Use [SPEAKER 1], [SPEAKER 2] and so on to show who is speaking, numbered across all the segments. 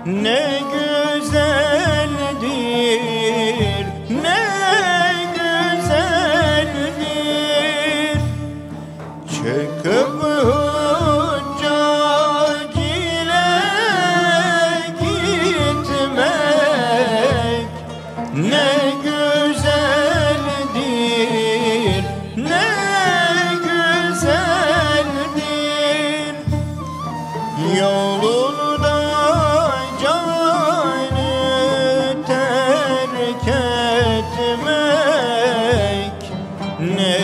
[SPEAKER 1] ne güzeldir, ne güzeldir. Çıkıp Hüccac ile gitmek ne güzeldir, ne güzeldir. Yolunda canı terk etmek ne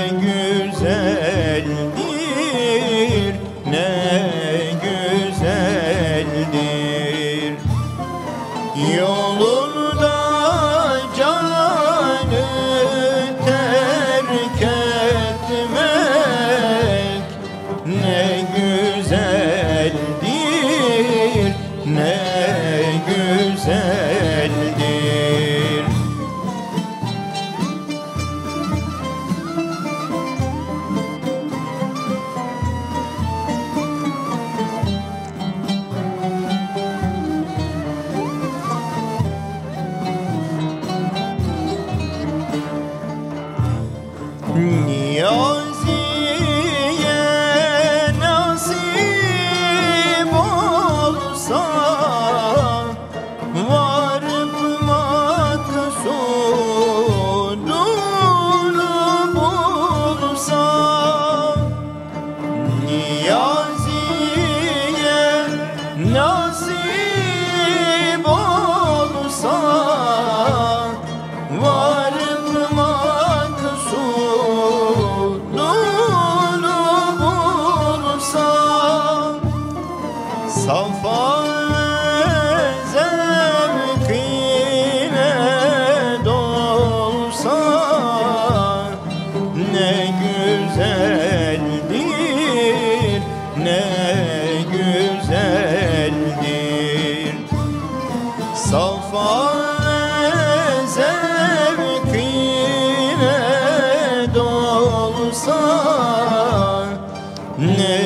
[SPEAKER 1] güzeldir, ne güzeldir. Yolunda canı terk etmek ne güzeldir, ne güzeldir. Niyazi'ye nasip olsa, varıp maksudunu bulsa. Niyazi'ye nasip olsa, varıp maksudunu bulsa. Safa zevkine dolsa ne güzeldir, ne güzeldir. Safa zevkine dolsa ne